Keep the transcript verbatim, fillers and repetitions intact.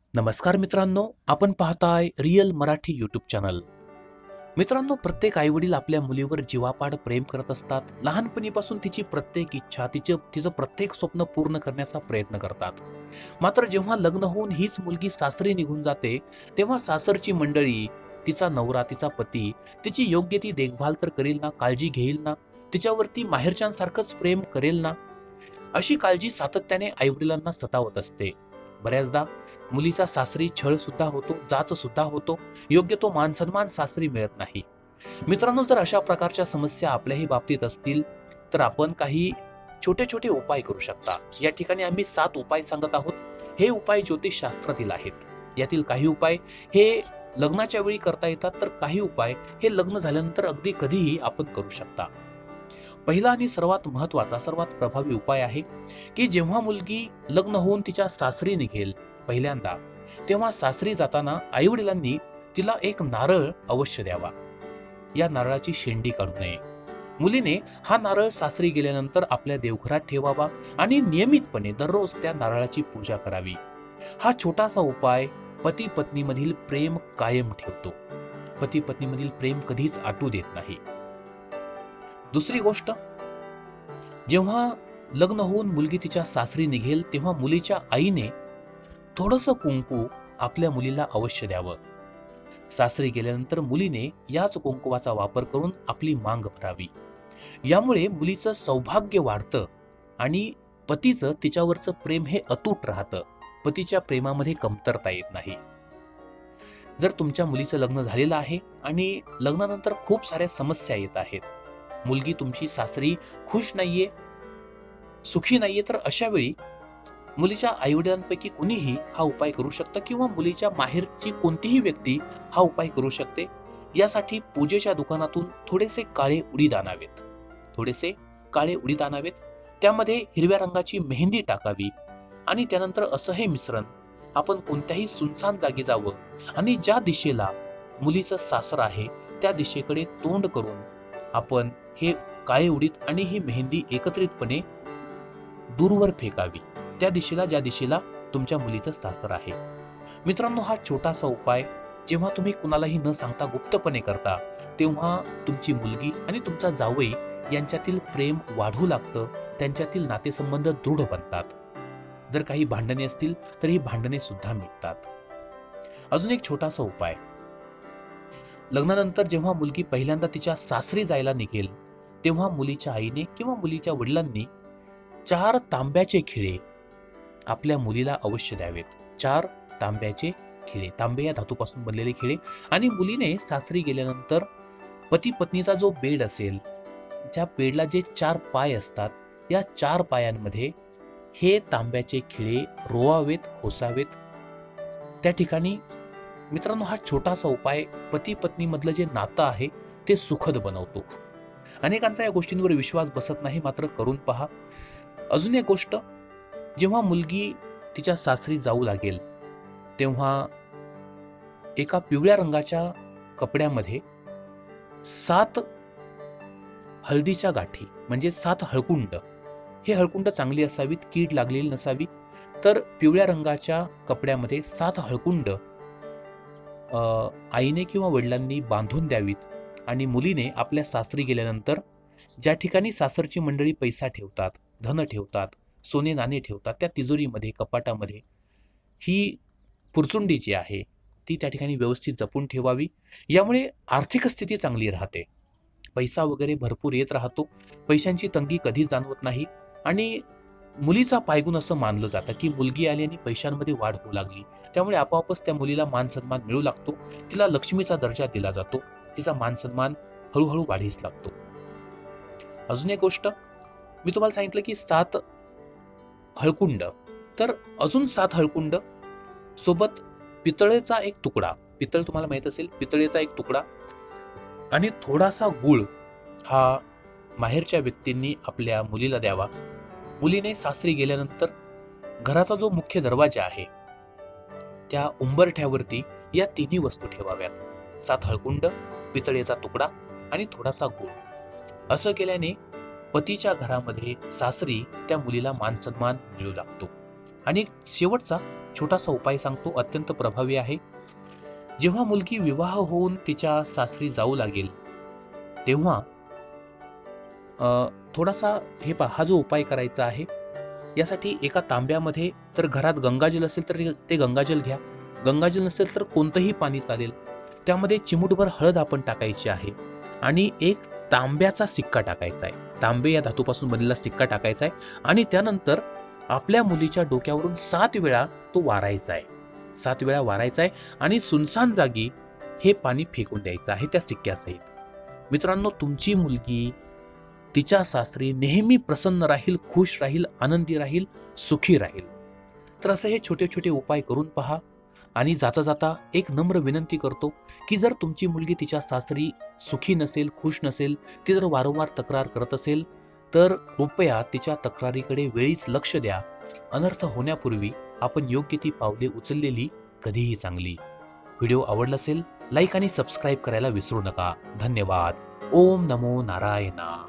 नमस्कार मित्रांनो, आपण पाहताय रिअल मराठी यूट्यूब चॅनल. मित्रांनो, प्रत्येक आईवडील आपल्या मुलीवर जीवापाड प्रेम करत असतात. लहानपणीपासून तिची प्रत्येक इच्छा, तिचं तिचं प्रत्येक स्वप्न पूर्ण करण्याचा प्रयत्न करतात. मात्र जेव्हा लग्न होऊन हीच मुलगी सासरी निघून जाते, तेव्हा सासरची मंडळी, तिचा नवरा, तिचा पती, तिची योग्य ती देखभाल तर करेल ना, काळजी घेईल ना, तिच्यावरती माहेरच्यांसारखंच प्रेम करेल ना, अशी काळजी सातत्याने आईवडिलांना सतावत असते. बऱ्याचदा मुलीचा सासरी छळ सुद्धा होतो, जाच सुद्धा होतो, योग्य तो मान सन्मान सासरी मिळत नाही. मित्रांनो, जर अशा प्रकारच्या समस्या आपल्याही बाबतीत असतील तर आपण काही छोटे छोटे उपाय करू शकता. या ठिकाणी आम्ही सात उपाय सांगत आहोत. हे उपाय ज्योतिष शास्त्रातील आहेत. यातील काही उपाय हे लग्नाच्या वेळी करता येतात, तर काही उपाय हे लग्न झाल्यानंतर अगदी कधीही आपण करू शकता. पहिला आणि सर्वात महत्वाचा, सर्वात प्रभावी उपाय आहे की जेव्हा मुलगी लग्न होऊन तिच्या सासरी निघेल पहिल्यांदा, तेव्हा सासरी जाताना आई वडिलांनी तिला एक नारळ अवश्य द्यावा. या नारळाची शेंडी काढू नये. मुलीने हा नारळ सासरी गेल्यानंतर आपल्या देवघरात ठेवावा आणि नियमितपणे दररोज त्या नारळाची पूजा करावी. हा छोटासा उपाय पती पत्नी मधील प्रेम कायम ठेवतो. पती पत्नी मधील प्रेम कधीच आटू देत नाही. दुसरी गोष्ट, जेव्हा लग्न होऊन मुलगी तिच्या सासरी निघेल तेव्हा मुलीच्या आईने थोडंसं कुंकू आपल्या मुलीला अवश्य द्यावं. सासरी गेल्यानंतर मुलीने याच कुंकुवाचा वापर करून आपली मांग भरावी. यामुळे मुलीचं सौभाग्य वाढतं आणि पतीचं तिच्यावरचं प्रेम हे अतूट राहतं. पतीच्या प्रेमामध्ये कमतरता येत नाही. जर तुमच्या मुलीचं लग्न झालेलं आहे आणि लग्नानंतर खूप साऱ्या समस्या येत आहेत, मुलगी तुमची सासरी खुश नाहीये, सुखी नाहीये, तर अशा वेळी मुलीच्या आईवडिलांपैकी कुणीही हा उपाय करू शकतं किंवा मुलीच्या माहेरची कोणतीही व्यक्ती हा उपाय करू शकते. यासाठी पूजेच्या दुकानातून थोडेसे काळे उडीद आणावेत. थोडेसे काळे उडीद आणावेत. त्यामध्ये हिरव्या रंगाची मेहंदी टाकावी आणि त्यानंतर असं हे मिश्रण आपण कोणत्याही सुनसान जागी जावं आणि ज्या दिशेला मुलीचं सासर आहे त्या दिशेकडे तोंड करून आपण हे काळे उडीद आणि ही मेहंदी एकत्रितपणे दूरवर फेकावी, त्या दिशेला ज्या दिशेला तुमच्या मुलीचं सासर आहे. मित्रांनो, हा छोटासा उपाय जेव्हा तुम्ही कुणालाही न सांगता गुप्तपणे करता, तेव्हा तुमची मुलगी आणि तुमचा जावई यांच्यातील प्रेम वाढू लागतं. त्यांच्यातील नातेसंबंध दृढ बनतात. जर काही भांडणे असतील तर ही भांडणे सुद्धा मिटतात. अजून एक छोटासा उपाय, लग्नानंतर जेव्हा मुलगी पहिल्यांदा तिच्या सासरी जायला निघेल तेव्हा मुलीच्या आईने किंवा मुलीच्या वडिलांनी चार तांब्याचे खिळे आपल्या मुलीला अवश्य द्यावेत. चार तांब्याचे खिळे, तांबे या धातूपासून बनलेले खिळे. आणि मुलीने सासरी गेल्यानंतर पती पत्नीचा जो बेड असेल, त्या बेडला जे चार पाय असतात, या चार पायांमध्ये हे तांब्याचे खिळे रोवावेत, खोसावेत. त्या ठिकाणी मित्रांनो, हा छोटासा उपाय पती पत्नी मधलं जे नातं आहे ते सुखद बनवतो. अनेकांचा या गोष्टींवर विश्वास बसत नाही, मात्र करून पहा. अजून एक गोष्ट, जेव्हा मुलगी तिच्या सासरी जाऊ लागेल तेव्हा एका पिवळ्या रंगाच्या कपड्यामध्ये सात हळदीच्या गाठी म्हणजे सात हळकुंड, हे हळकुंड चांगली असावीत, कीड लागलेली नसावी. तर पिवळ्या रंगाच्या कपड्यामध्ये सात हळकुंड आईने किंवा वडिलांनी बांधून द्यावीत आणि मुलीने आपल्या सासरी गेल्यानंतर ज्या ठिकाणी सासरची मंडळी पैसा ठेवतात, धन ठेवतात, सोने नाणे ठेवतात, त्या तिजोरीमध्ये, कपाटामध्ये ही पुरचुंडी जी आहे ती त्या ठिकाणी व्यवस्थित जपून ठेवावी. यामुळे आर्थिक स्थिती चांगली राहते. पैसा वगैरे भरपूर येत राहतो. पैशांची तंगी कधीच जाणवत नाही आणि मुलीचा पायगुण असं मानलं जातं की मुलगी आली आणि पैशांमध्ये वाढ होऊ लागली, त्यामुळे आपोआपच त्या मुलीला मान सन्मान मिळू लागतो. तिला लक्ष्मीचा दर्जा दिला जातो. तिचा मान सन्मान हळूहळू वाढीस लागतो. अजून एक गोष्ट, मी तुम्हाला सांगितलं की सात हळकुंड, तर अजून सात हळकुंड सोबत पितळेचा एक तुकडा, पितळ तुम्हाला माहित असेल, पितळेचा एक तुकडा आणि थोडासा गुळ हा माहेरच्या व्यक्तींनी आपल्या मुलीला द्यावा. मुलीने सासरी गेल्यानंतर घराचा जो मुख्य दरवाजा आहे त्या उंबरठ्यावरती या तिन्ही वस्तू ठेवाव्यात. सात हळकुंड, पितळेचा तुकडा आणि थोडासा गुळ. असं केल्याने पतीच्या घरामध्ये सासरी त्या मुलीला मान सन्मान मिळू लागतो. आणि एक शेवटचा छोटासा उपाय सांगतो, अत्यंत प्रभावी आहे. जेव्हा मुलगी विवाह होऊन तिच्या सासरी जाऊ लागेल तेव्हा अ, थोडासा हे पहा, हा जो उपाय करायचा आहे यासाठी एका तांब्यामध्ये, तर घरात गंगाजल असेल तर ते गंगाजल घ्या, गंगाजल नसेल तर कोणतंही पाणी चालेल. त्यामध्ये चिमूटभर हळद आपण टाकायची आहे आणि एक तांब्याचा सिक्का टाकायचा आहे. तांबे या धातूपासून बनलेला सिक्का टाकायचा आहे आणि त्यानंतर आपल्या मुलीच्या डोक्यावरून सात वेळा तो वारायचा आहे. सात वेळा वारायचा आहे आणि सुनसान जागी हे पाणी फेकून द्यायचं आहे त्या सिक्क्यासहित. मित्रांनो, तुमची मुलगी तिच्या सासरी नेहमी प्रसन्न राहील, खुश राहील, आनंदी राहील, सुखी राहील. तर असे हे छोटे छोटे उपाय करून पहा. आणि जाता जाता एक नम्र विनंती करतो की जर तुमची मुलगी तिच्या सासरी सुखी नसेल, खुश नसेल, ती जर वारंवार तक्रार करत असेल तर कृपया तिच्या तक्रारीकडे वेळीच लक्ष द्या. अनर्थ होण्यापूर्वी आपण योग्य ती पावले उचललेली कधीही चांगली. व्हिडिओ आवडला असेल लाईक आणि सबस्क्राईब करायला विसरू नका. धन्यवाद. ओम नमो नारायणा.